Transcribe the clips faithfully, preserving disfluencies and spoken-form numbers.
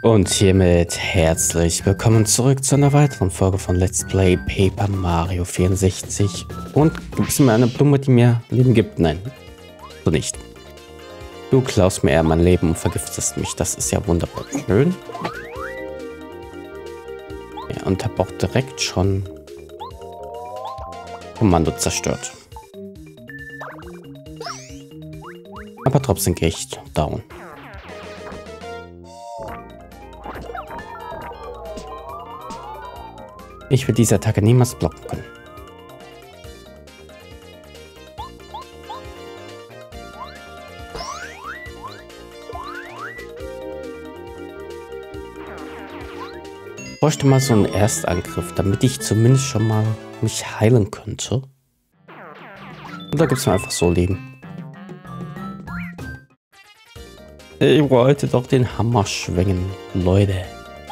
Und hiermit herzlich willkommen zurück zu einer weiteren Folge von Let's Play Paper Mario vierundsechzig. Und gibt es mir eine Blume, die mir Leben gibt? Nein, so nicht. Du klaust mir eher mein Leben und vergiftest mich. Das ist ja wunderbar schön. Ja, und hab auch direkt schon Kommando zerstört. Aber trotzdem gehe ich down. Ich will diese Attacke niemals blocken können. Ich bräuchte mal so einen Erstangriff, damit ich zumindest schon mal mich heilen könnte. Und da gibt es mir einfach so Leben. Ich wollte doch den Hammer schwingen, Leute.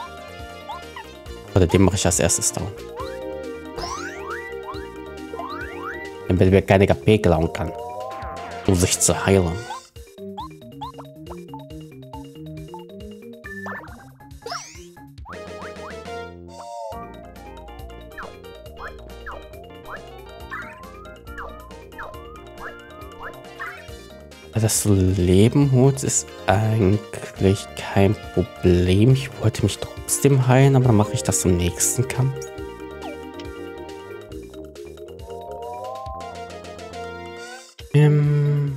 Oder den mache ich als erstes down. Damit mir keine K P klauen kann, um sich zu heilen. Das Leben holt ist eigentlich kein Problem. Ich wollte mich trotzdem heilen, aber dann mache ich das im nächsten Kampf. Ähm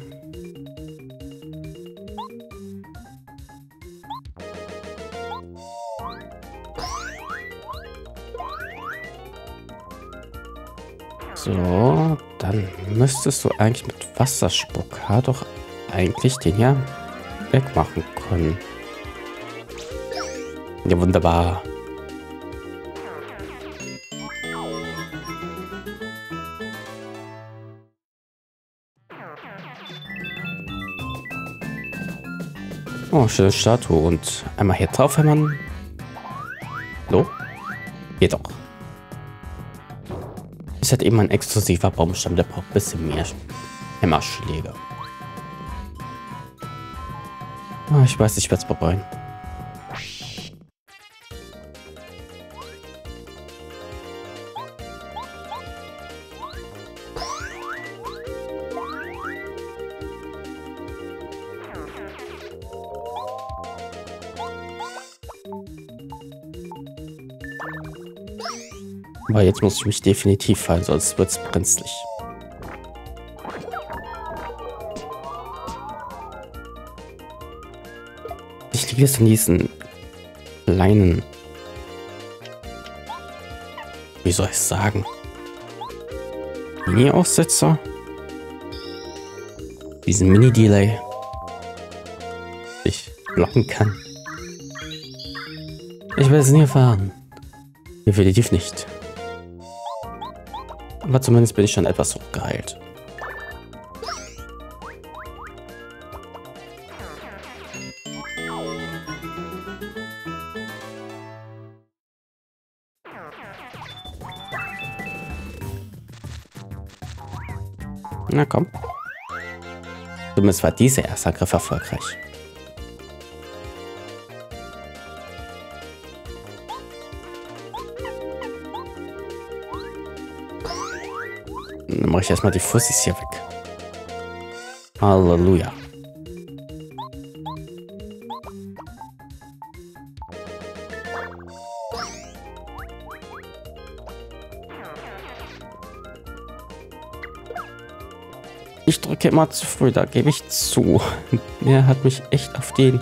so, dann müsstest du eigentlich mit Wasserspucker doch eigentlich den ja wegmachen können. Ja, wunderbar. Oh, schöne Statue. Und einmal hier drauf hämmern. So. Geht doch. Ist halt eben ein exklusiver Baumstamm, der braucht ein bisschen mehr Hämmerschläge. Oh, ich weiß, ich werde es bereuen. Aber jetzt muss ich mich definitiv fallen, sonst wird es brenzlig. Ich liebe es an diesen kleinen, wie soll ich sagen, Mini-Aussetzer, diesen Mini-Delay, ich blocken kann. Ich werde es nie erfahren. Definitiv nicht. Aber zumindest bin ich schon etwas hochgeheilt. Na komm. Zumindest war dieser erste Angriff erfolgreich. Dann mache ich erstmal die Fussis hier weg. Halleluja. Ich drücke immer zu früh, da gebe ich zu. Er hat mich echt auf den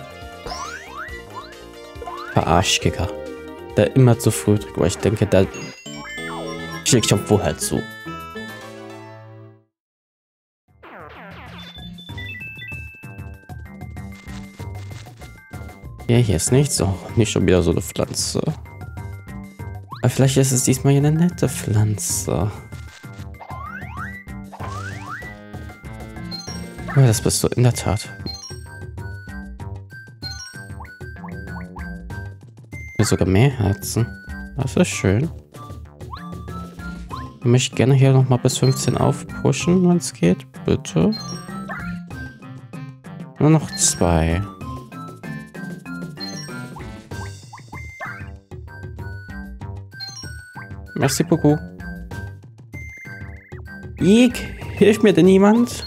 Verarschkicker, der immer zu früh drückt, weil ich denke, da schlägt schon vorher zu. Ja, hier ist nichts. Oh, nicht schon wieder so eine Pflanze. Aber vielleicht ist es diesmal eine nette Pflanze. Ja, das bist du in der Tat. Hier sogar mehr Herzen. Das ist schön. Ich möchte gerne hier noch mal bis fünfzehn aufpushen, wenn es geht. Bitte. Nur noch zwei. Merci beaucoup. Ik, hilft mir denn niemand?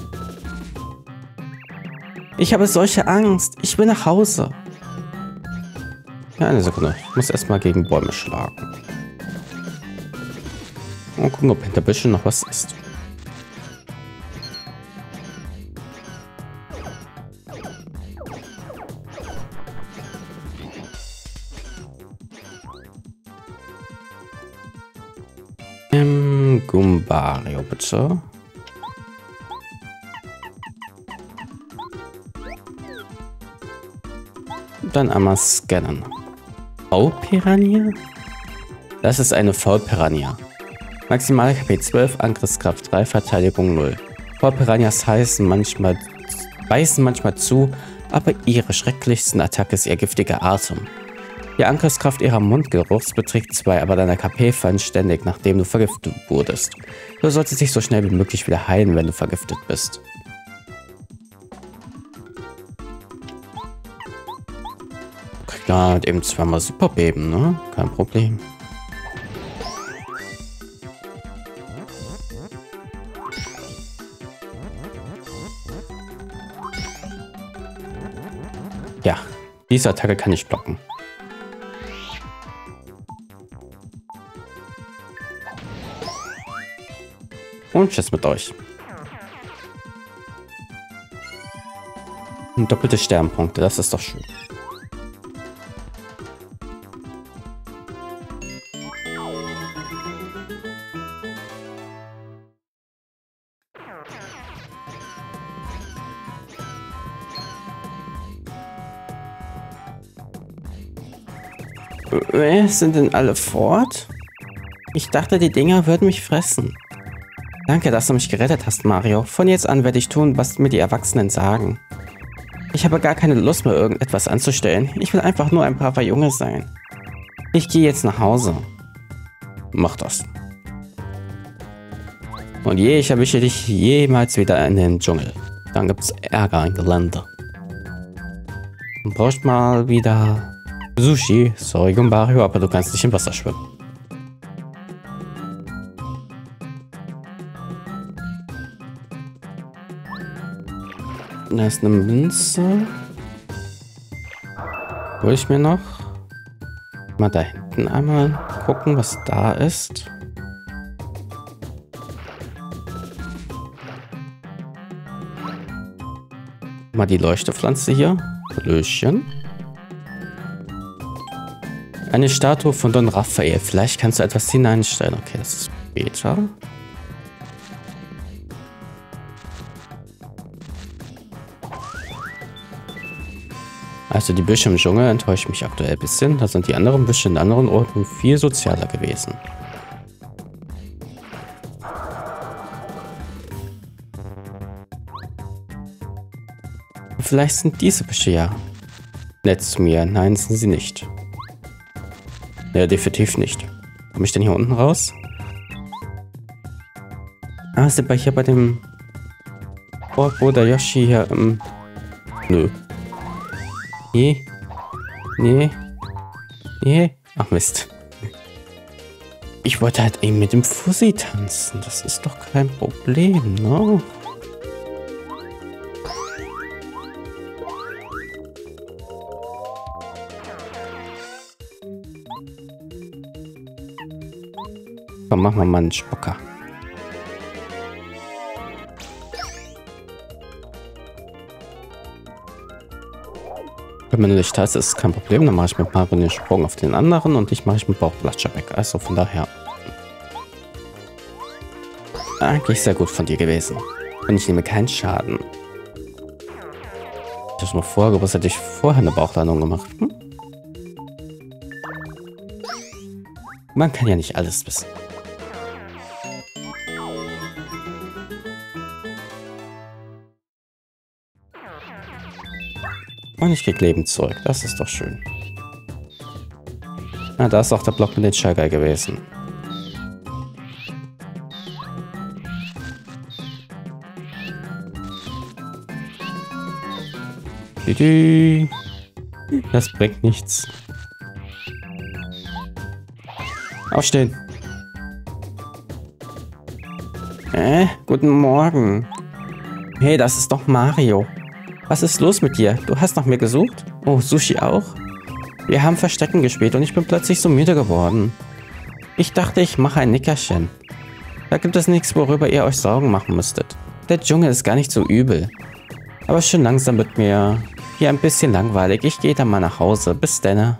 Ich habe solche Angst. Ich will nach Hause. Ja, eine Sekunde. Ich muss erstmal gegen Bäume schlagen. Und gucken, ob hinter Büschen noch was ist. Ähm, Gumbario, bitte. Dann einmal scannen. V-Piranha? Das ist eine V-Piranha. Maximale K P zwölf, Angriffskraft drei, Verteidigung null. V-Piranhas heißen manchmal, beißen manchmal zu, aber ihre schrecklichsten Attacke ist ihr giftiger Atem. Die Angriffskraft ihrer Mundgeruchs beträgt zwei, aber deine K P fallen ständig, nachdem du vergiftet wurdest. Du solltest dich so schnell wie möglich wieder heilen, wenn du vergiftet bist. Kriegt halt eben zweimal Superbeben, ne? Kein Problem. Ja, diese Attacke kann ich blocken. Und tschüss mit euch. Und doppelte Sternpunkte, das ist doch schön. Wer sind denn alle fort? Ich dachte, die Dinger würden mich fressen. Danke, dass du mich gerettet hast, Mario. Von jetzt an werde ich tun, was mir die Erwachsenen sagen. Ich habe gar keine Lust mehr, irgendetwas anzustellen. Ich will einfach nur ein braver Junge sein. Ich gehe jetzt nach Hause. Mach das. Und je, ich erwische dich jemals wieder in den Dschungel. Dann gibt's Ärger im Gelände. Du brauchst mal wieder Sushi. Sorry, Gumbario, aber du kannst nicht im Wasser schwimmen. Da ist eine Münze. Hol ich mir noch. Mal da hinten einmal gucken, was da ist. Mal die Leuchtepflanze hier. Löschen. Eine Statue von Don Raphael. Vielleicht kannst du etwas hineinstellen. Okay, das ist später. Also die Büsche im Dschungel enttäuschen mich aktuell ein bisschen. Da sind die anderen Büsche in anderen Orten viel sozialer gewesen. Vielleicht sind diese Büsche ja nett zu mir. Nein, sind sie nicht. Ja, definitiv nicht. Komme ich denn hier unten raus? Ah, sind wir hier bei dem Ort, wo der Yoshi hier... Ähm, nö. Nee. Nee. Nee. Ach Mist. Ich wollte halt eben mit dem Fussi tanzen. Das ist doch kein Problem, ne? Komm, machen wir mal einen Spocker. Wenn man nicht heißt, ist kein Problem. Dann mache ich mit Mario den Sprung auf den anderen und ich mache ich mit Bauchplatscher weg. Also von daher. Eigentlich sehr gut von dir gewesen. Und ich nehme keinen Schaden. Ich habe mal vorher gewusst, hätte ich vorher eine Bauchlandung gemacht. Hm? Man kann ja nicht alles wissen. Und ich krieg Leben zurück. Das ist doch schön. Na, da ist auch der Block mit den Schalker gewesen. Das bringt nichts. Aufstehen. Äh, guten Morgen. Hey, das ist doch Mario. Was ist los mit dir? Du hast nach mir gesucht? Oh, Sushi auch? Wir haben Verstecken gespielt und ich bin plötzlich so müde geworden. Ich dachte, ich mache ein Nickerchen. Da gibt es nichts, worüber ihr euch Sorgen machen müsstet. Der Dschungel ist gar nicht so übel. Aber schon langsam wird mir hier ein bisschen langweilig. Ich gehe dann mal nach Hause. Bis dann.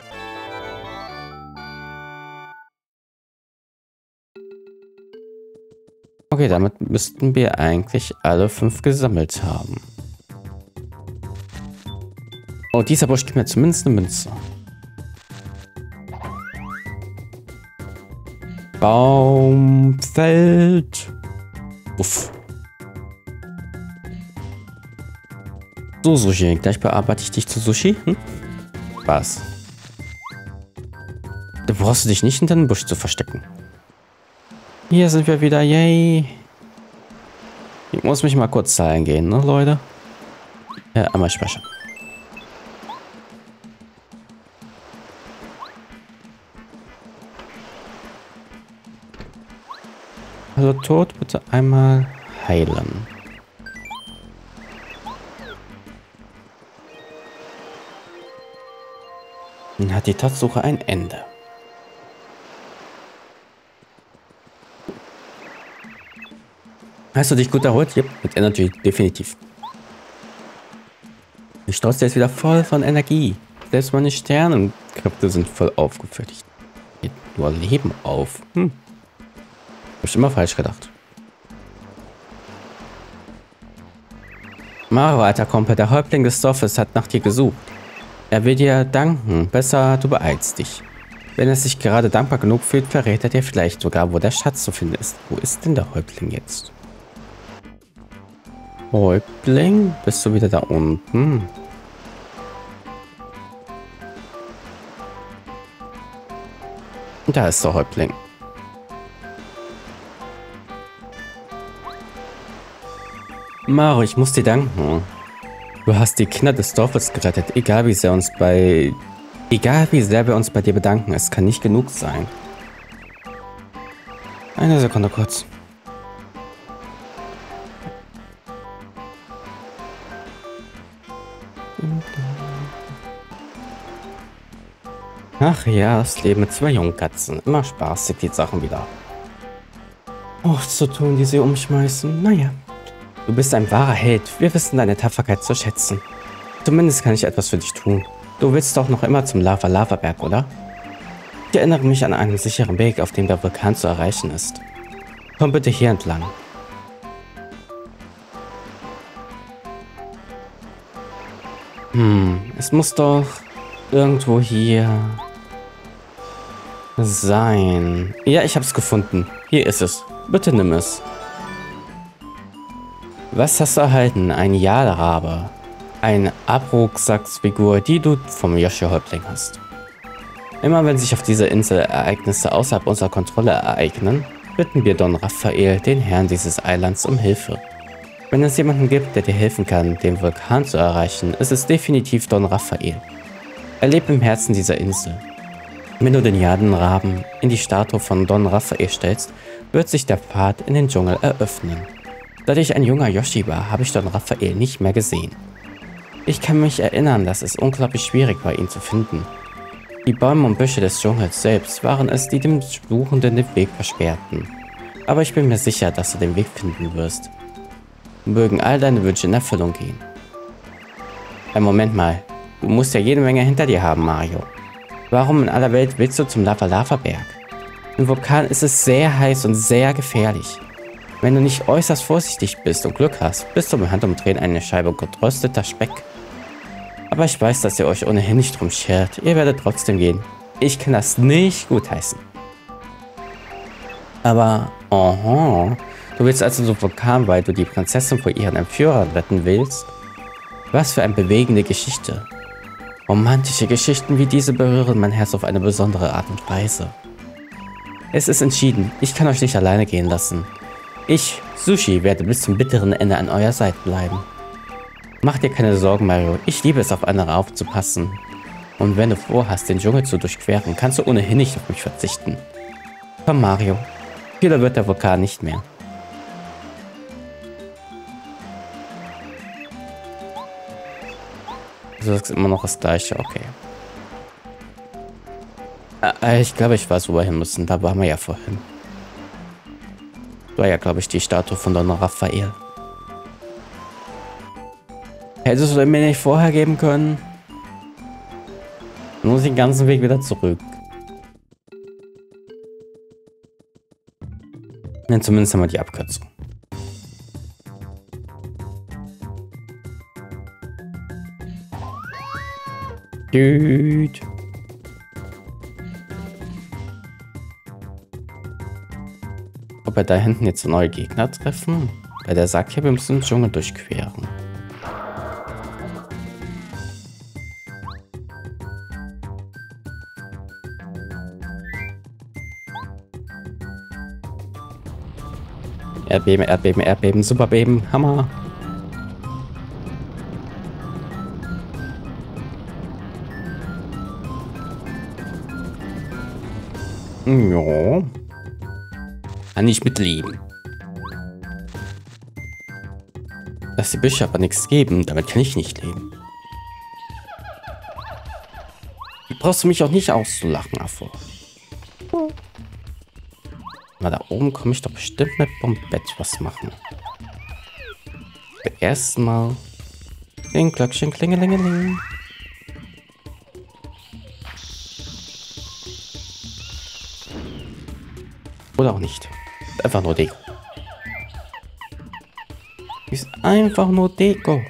Okay, damit müssten wir eigentlich alle fünf gesammelt haben. Oh, dieser Busch gibt mir zumindest eine Münze. Baumfeld. Uff. So, Sushi. Gleich bearbeite ich dich zu Sushi. Hm? Was? Da brauchst du dich nicht hinter den Busch zu verstecken. Hier sind wir wieder. Yay. Ich muss mich mal kurz zahlen gehen, ne, Leute? Ja, einmal speichern. Also Tod, bitte einmal heilen. Dann hat die Tatsuche ein Ende. Hast du dich gut erholt? Ja, mit Energy, definitiv. Die Straße ist wieder voll von Energie. Selbst meine Sternenkräfte sind voll aufgefüllt. Ich geht nur Leben auf. Hm. Hab ich immer falsch gedacht. Mario, alter Kumpel, der Häuptling des Dorfes hat nach dir gesucht. Er will dir danken. Besser, du beeilst dich. Wenn er sich gerade dankbar genug fühlt, verrät er dir vielleicht sogar, wo der Schatz zu finden ist. Wo ist denn der Häuptling jetzt? Häuptling? Bist du wieder da unten? Da ist der Häuptling. Mario, ich muss dir danken. Du hast die Kinder des Dorfes gerettet, egal wie sehr uns bei... Egal wie sehr wir uns bei dir bedanken, es kann nicht genug sein. Eine Sekunde kurz. Ach ja, das Leben mit zwei Jungkatzen. Immer spaßig, die Sachen wieder aufzutun, die sie umschmeißen. Naja. Du bist ein wahrer Held. Wir wissen deine Tapferkeit zu schätzen. Zumindest kann ich etwas für dich tun. Du willst doch noch immer zum Lava-Lava-Berg, oder? Ich erinnere mich an einen sicheren Weg, auf dem der Vulkan zu erreichen ist. Komm bitte hier entlang. Hm, es muss doch irgendwo hier sein. Ja, ich hab's gefunden. Hier ist es. Bitte nimm es. Was hast du erhalten? Ein Jahlrabe. Eine Abrucksacksfigur, die du vom Yoshi-Häuptling hast. Immer wenn sich auf dieser Insel Ereignisse außerhalb unserer Kontrolle ereignen, bitten wir Don Raphael, den Herrn dieses Eilands, um Hilfe. Wenn es jemanden gibt, der dir helfen kann, den Vulkan zu erreichen, ist es definitiv Don Raphael. Er lebt im Herzen dieser Insel. Wenn du den Jadenraben in die Statue von Don Raphael stellst, wird sich der Pfad in den Dschungel eröffnen. Seit ich ein junger Yoshi war, habe ich Don Raphael nicht mehr gesehen. Ich kann mich erinnern, dass es unglaublich schwierig war, ihn zu finden. Die Bäume und Büsche des Dschungels selbst waren es, die dem Suchenden den Weg versperrten. Aber ich bin mir sicher, dass du den Weg finden wirst. Mögen all deine Wünsche in Erfüllung gehen. Ein Moment mal, du musst ja jede Menge hinter dir haben, Mario. Warum in aller Welt willst du zum Lava-Lava-Berg? Im Vulkan ist es sehr heiß und sehr gefährlich. Wenn du nicht äußerst vorsichtig bist und Glück hast, bist du im Handumdrehen eine Scheibe gerösteter Speck. Aber ich weiß, dass ihr euch ohnehin nicht drum schert. Ihr werdet trotzdem gehen. Ich kann das nicht gutheißen. Aber, aha, du willst also zum Vulkan, weil du die Prinzessin vor ihren Entführern retten willst? Was für eine bewegende Geschichte. Romantische Geschichten wie diese berühren mein Herz auf eine besondere Art und Weise. Es ist entschieden, ich kann euch nicht alleine gehen lassen. Ich, Sushi, werde bis zum bitteren Ende an eurer Seite bleiben. Mach dir keine Sorgen, Mario. Ich liebe es, auf andere aufzupassen. Und wenn du vorhast, den Dschungel zu durchqueren, kannst du ohnehin nicht auf mich verzichten. Komm, Mario. Kühler wird der Vulkan nicht mehr. Also das ist immer noch das gleiche, okay. Äh, ich glaube, ich weiß, wo wir hin müssen. Da waren wir ja vorhin. Das war ja, glaube ich, die Statue von Don Raphael. Hättest du mir nicht vorher geben können? Dann muss ich den ganzen Weg wieder zurück. Denn zumindest haben wir die Abkürzung. Dude. Ob wir da hinten jetzt neue Gegner treffen? Weil der sagt ja, wir müssen den Dschungel durchqueren. Erdbeben, Erdbeben, Erdbeben, Superbeben, Hammer. Ja. Kann ich mitleben. Dass die Büsche aber nichts geben, damit kann ich nicht leben. Du brauchst mich auch nicht auszulachen, Affe. Na, da oben komme ich doch bestimmt mit Bombett was machen. Erstmal den Glöckchen klingelingeling. Oder auch nicht. Einfach nur Deko. Ist einfach nur Deko.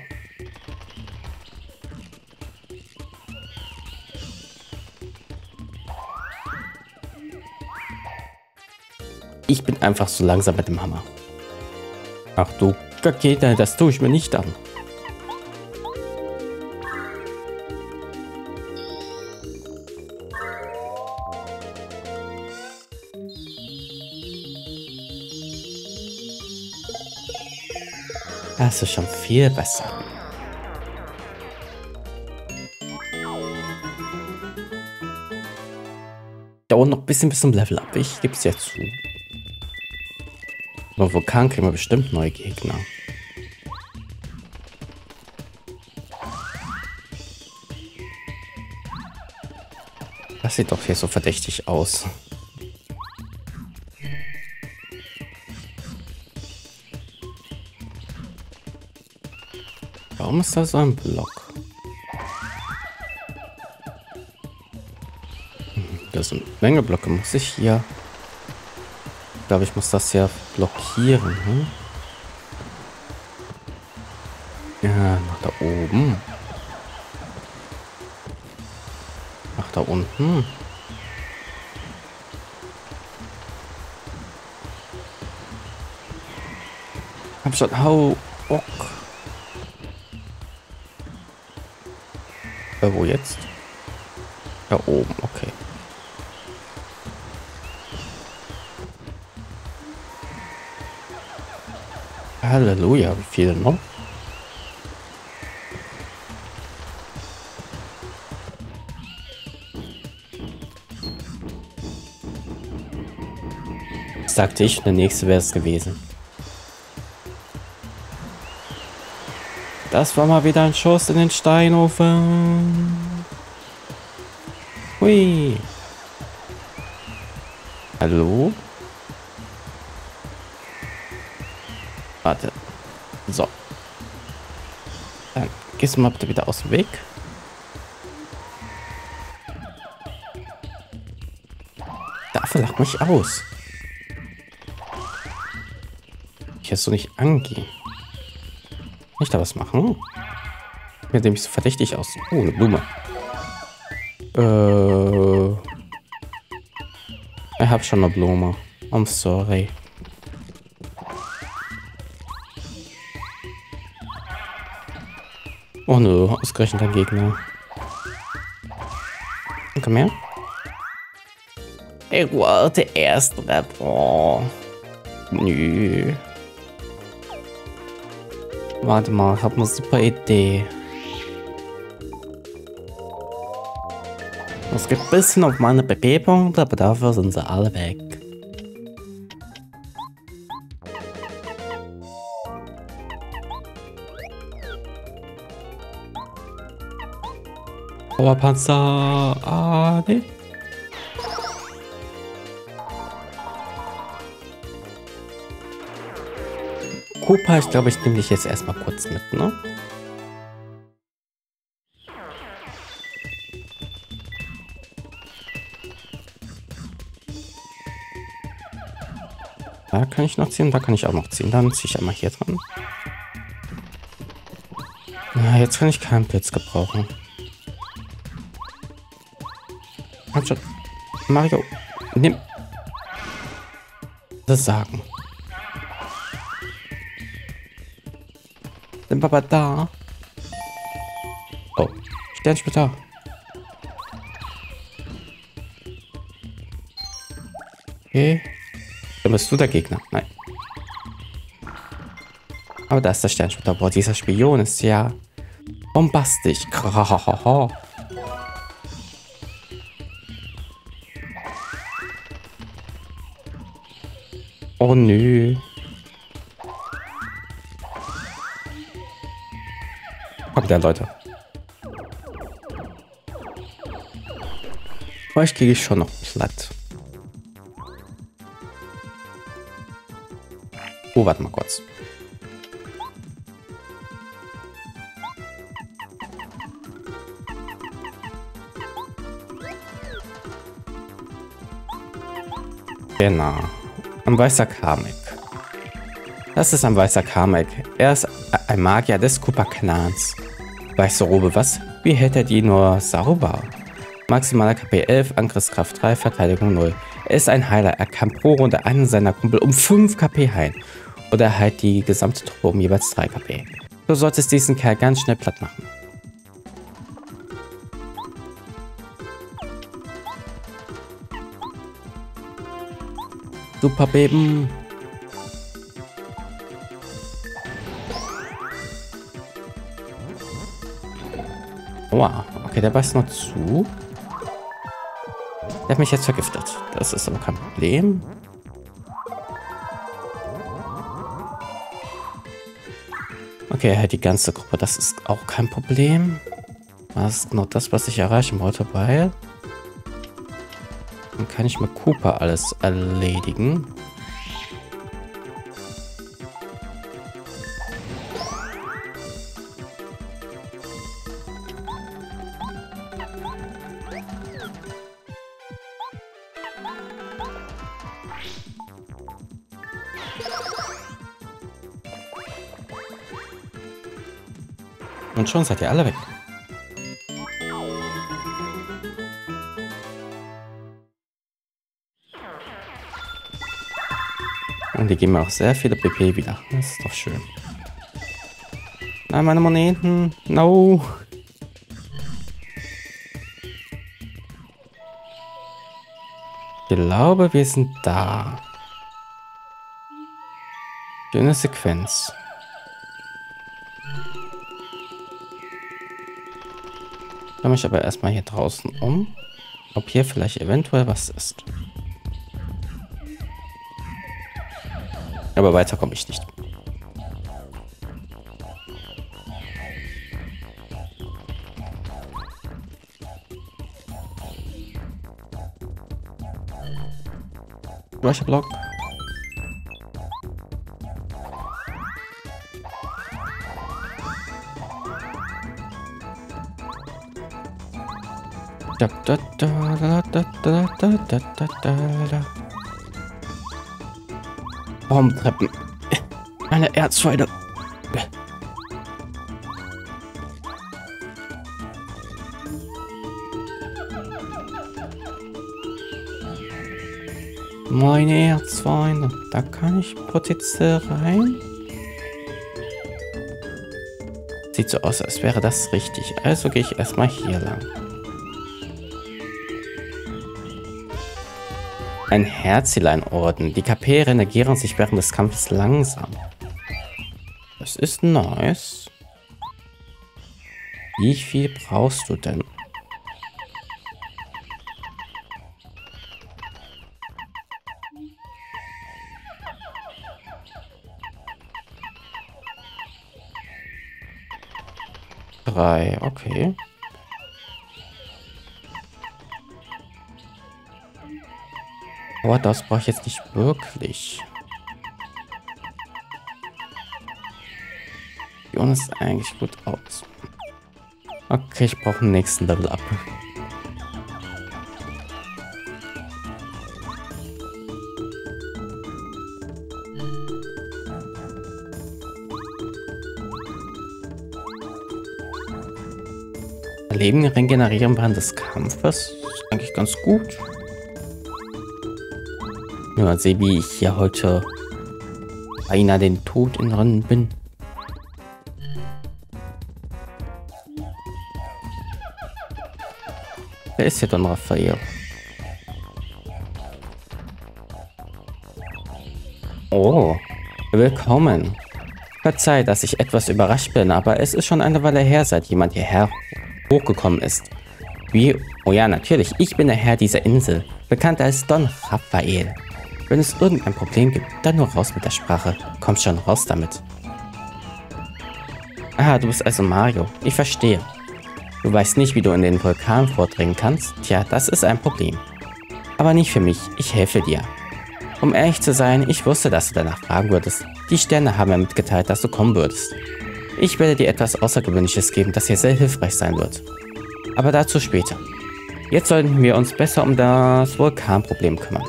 Ich bin einfach so langsam mit dem Hammer. Ach du Kaketa, das tue ich mir nicht an. Das ist schon viel besser. Dauert noch ein bisschen bis zum Level Up. Ich gebe es ja zu. Aber Vulkan kriegen wir bestimmt neue Gegner. Das sieht doch hier so verdächtig aus. Warum ist da so ein Block? Das sind eine Menge Blöcke. Muss ich hier... Ich glaube, ich muss das ja blockieren. Hm? Ja, nach da oben. Nach da unten. Hab schon... Hau... Bock. Äh, wo jetzt? Da oben, okay. Halleluja, wie viele noch? Sagte ich, der nächste wäre es gewesen. Das war mal wieder ein Schuss in den Steinofen. Hui. Hallo? Warte. So. Dann gehst du mal bitte wieder aus dem Weg. Dafür lacht mich aus. Ich hätte so nicht angehen. Kann ich da was machen? Mit dem ich so verdächtig aus. Oh, eine Blume. Äh. Ich habe schon eine Blume. I'm sorry. Oh nö, ausgerechnet ein Gegner. Komm her. Ich wollte erst Rapper. Nö. Warte mal, ich habe eine super Idee. Es gibt ein bisschen auf meine B P-Punkte, aber dafür sind sie alle weg. Powerpanzer. Ah, nee. Koopa, ich glaube, ich nehme dich jetzt erstmal kurz mit, ne? Da kann ich noch ziehen, da kann ich auch noch ziehen. Dann ziehe ich einmal hier dran. Na, jetzt kann ich keinen Blitz gebrauchen. Halt schon. Mario, nimm. Das sagen. Sind wir aber da? Oh, Sternsplitter. Okay. Dann bist du der Gegner. Nein. Aber da ist der Sternsplitter. Boah, dieser Spion ist ja bombastisch. Oh nö. Kommt der, Leute. Euch kriege ich schon noch platt. Oh, warte mal kurz. Genau. Ein weißer Kamek. Das ist ein weißer Kamek. Er ist ein Magier des Koopa-Clans. Weiße Robe, was? Wie hält er die nur sauber? Maximaler K P elf, Angriffskraft drei, Verteidigung null. Er ist ein Heiler. Er kann pro Runde einen seiner Kumpel um fünf K P heilen. Oder er heilt die gesamte Truppe um jeweils drei K P. Du solltest diesen Kerl ganz schnell platt machen. Super Beben. Wow, okay, der beißt noch zu. Der hat mich jetzt vergiftet. Das ist aber kein Problem. Okay, er hält die ganze Gruppe. Das ist auch kein Problem. Das ist genau das, was ich erreichen wollte, weil dann kann ich mit Koopa alles erledigen. Und schon seid ihr alle weg. Und die geben mir auch sehr viele B P wieder. Das ist doch schön. Nein, meine Moneten. No. Ich glaube, wir sind da. Schöne Sequenz. Ich schaue mich aber erstmal hier draußen um, ob hier vielleicht eventuell was ist. Aber weiter komme ich nicht. Welcher Block? Da, da, da, da, da, da, da, da, da. Baumtreppen. Eine Erzfeinde. Meine Erzfeinde. Da kann ich potenziell rein. Sieht so aus, als wäre das richtig. Also gehe ich erstmal hier lang. Ein Herzelein-Orden. Die K P regenerieren sich während des Kampfes langsam. Das ist nice. Wie viel brauchst du denn? Drei, okay. Aber das brauche ich jetzt nicht wirklich. Die Uhr ist eigentlich gut aus. Okay, ich brauche den nächsten Level Up. Leben regenerieren während des Kampfes ist eigentlich ganz gut. Ja, mal sehen, wie ich hier heute beinahe den Tod in Rennen bin. Wer ist hier Don Raphael? Oh, willkommen. Verzeih, dass ich etwas überrascht bin, aber es ist schon eine Weile her, seit jemand hierher hochgekommen ist. Wie? Oh ja, natürlich. Ich bin der Herr dieser Insel, bekannt als Don Raphael. Wenn es irgendein Problem gibt, dann nur raus mit der Sprache. Komm schon raus damit. Ah, du bist also Mario. Ich verstehe. Du weißt nicht, wie du in den Vulkan vordringen kannst? Tja, das ist ein Problem. Aber nicht für mich. Ich helfe dir. Um ehrlich zu sein, ich wusste, dass du danach fragen würdest. Die Sterne haben mir mitgeteilt, dass du kommen würdest. Ich werde dir etwas Außergewöhnliches geben, das hier sehr hilfreich sein wird. Aber dazu später. Jetzt sollten wir uns besser um das Vulkanproblem kümmern.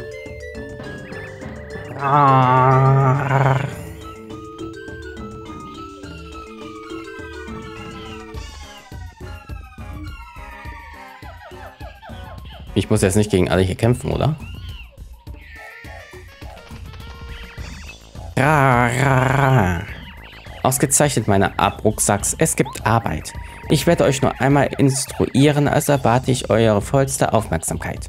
Ich muss jetzt nicht gegen alle hier kämpfen, oder? Ausgezeichnet, meine Abrucksacks. Es gibt Arbeit. Ich werde euch nur einmal instruieren, also erwarte ich eure vollste Aufmerksamkeit.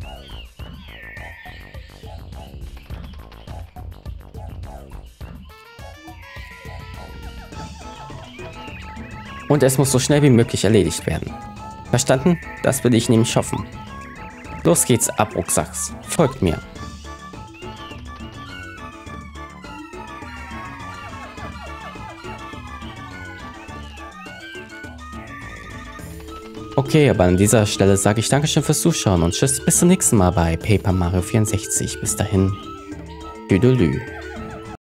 Und es muss so schnell wie möglich erledigt werden. Verstanden? Das will ich nämlich hoffen. Los geht's, Abrucksacks. Folgt mir. Okay, aber an dieser Stelle sage ich Dankeschön fürs Zuschauen und tschüss, bis zum nächsten Mal bei Paper Mario vierundsechzig. Bis dahin, tüdelü.